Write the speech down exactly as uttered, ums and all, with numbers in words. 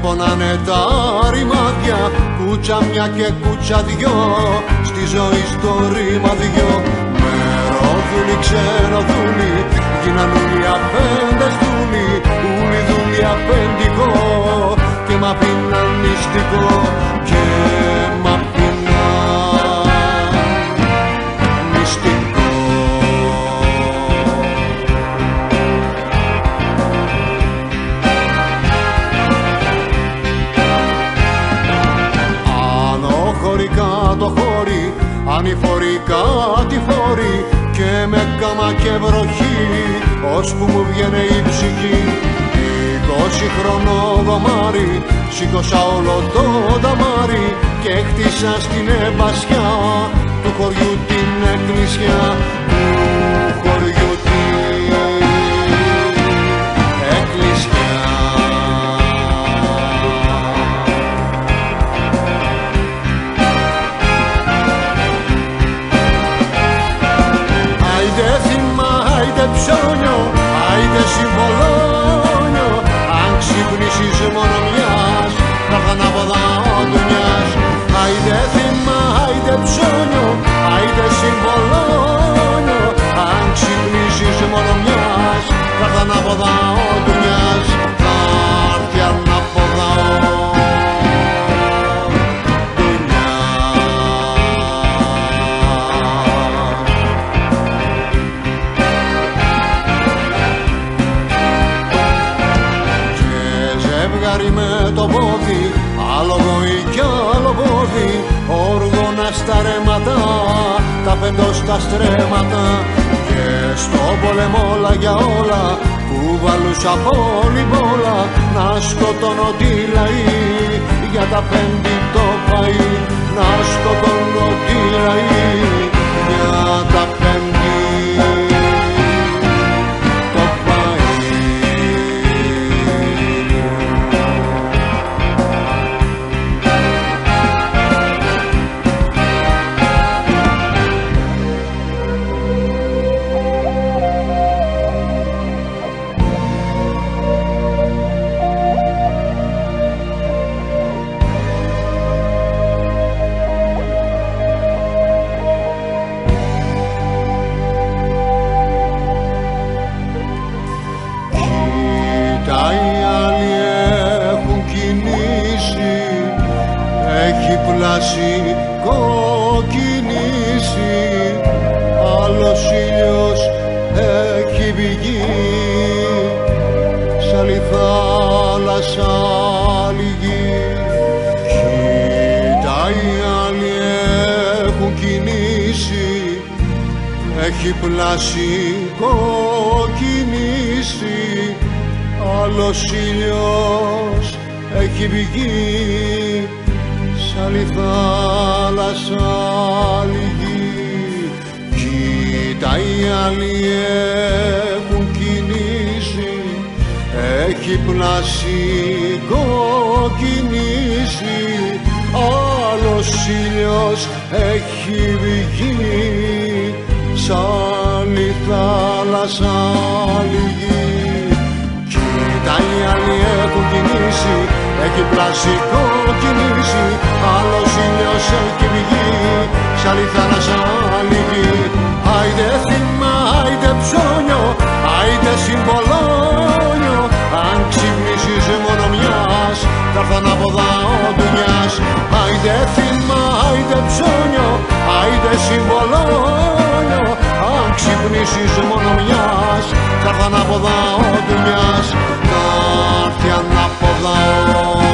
πονάνε τα ρημάδια, κούτσα μια και κούτσα δυο, στη ζωή στο ρήμα δυο. Μεροδούλοι, ξενοδούλοι, γίναν ούλοι απέντες δούλοι, ούλοι δούλοι απέντικο, και μ' αφήναν νηστικό, και μ' αφήναν νηστικό. Ανοχωρικά το χώρι, ανηφορικά τη φόρη, και με κάμα και βροχή, ώσπου μου βγαίνε η ψυχή. Είκοσι χρονό γομάρι, σήκωσα όλο το δαμάρι, και χτίσα στην εμπασιά του χωριού την εκκλησιά, του χωριού την εκκλησιά. Άιντε θύμα, άιντε ψώνιο, άιντε συμβολόνιο, αν ξυπνήσεις μόνο μιας, θα έρθ' ανάποδα ο ντουνιάς. Άιντε θύμα, άιντε ψώνιο, άιντε συμβολόνιο, αν ξυπνήσεις μόνο μιας, θα έρθ' ανάποδα ο ντουνιάς, θα έρθει ανάποδα ο ντουνιάς. Με το πόδι, άλογο ή κι άλλο πόδι, όργωνα στα ρέματα, τα πεντώ στα στρέμματα, και στο πόλεμο όλα για όλα, κουβαλούσα πόλη-πόλα, να σκοτώνω τη λαή, για τα πέντε το φαΐ, να σκοτώνω τη λαή, για τα πέντε. Κοκκινήσει, άλλος ήλιος έχει βγει, σ' άλλη θάλασσα άλλη γη. Κοίτα, οι άλλοι έχουν κινήσει, έχει πλάσει κοκκινήσει, άλλος ήλιος έχει βγει, σ' άλλη θάλασσα άλλη γη. Κοίτα, οι άλλοι έχουν κινήσει, έχει πλάσει κοκκινήσει, άλλος ήλιος έχει βγει, σ' άλλη θάλασσα άλλη γη. Κοίτα, οι άλλοι έχουν κινήσει, έχει πλάσει κοκκινήσει, άλλος ήλιος έχει βγει, σ' άλλη θάλασσα άλλη γη. Άιντε θύμα, άιντε ψώνιο, άιντε συμβολόνιο, αν ξυπνήσεις μόνο μιας, θα έρθ' ανάποδα ο ντουνιάς. Άιντε θύμα, άιντε ψώνιο, άιντε συμβολόνιο, αν ξυπνήσεις μόνο μιας, θα έρθ' ανάποδα ο ντουνιάς, θα έρθει ανάποδα ο